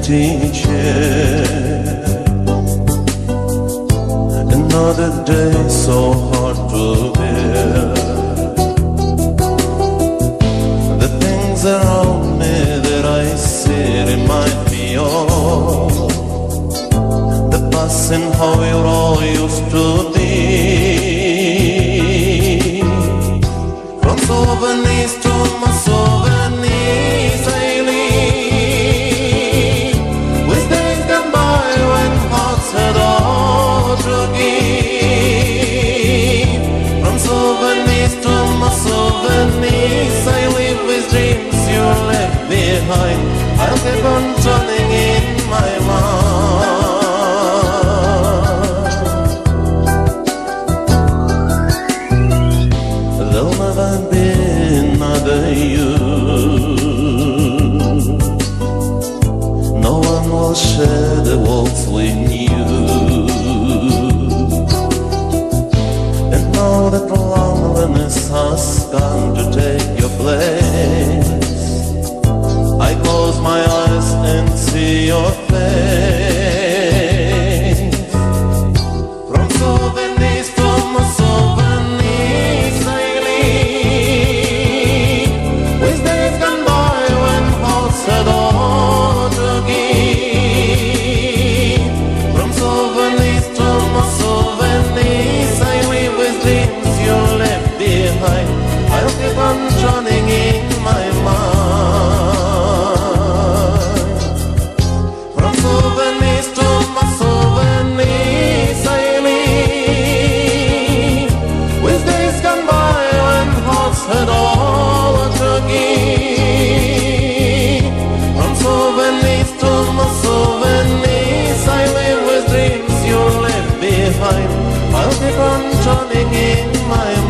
empty chair. Another day so hard to bear. The things around me that I see remind me of the past and how it all used to be. From souvenirs to my souvenirs I leave, with days gone by when hearts had all to give. From souvenirs to my souvenirs I live with dreams you left behind. I'll keep on turning in my mind. There'll never be another you. No one will share the walls with you. And now that loneliness has come to take your place, I close my eyes and see your face. From souvenirs to my souvenirs I leave, with days gone by when hearts had all to give. From souvenirs to my souvenirs I live with dreams you left behind. I'll keep on drowning in my mind. From souvenirs to my souvenirs I live, with days gone by when hearts had all to give. From souvenirs to my souvenirs I live with dreams you left behind. I'll keep on drowning in my mind.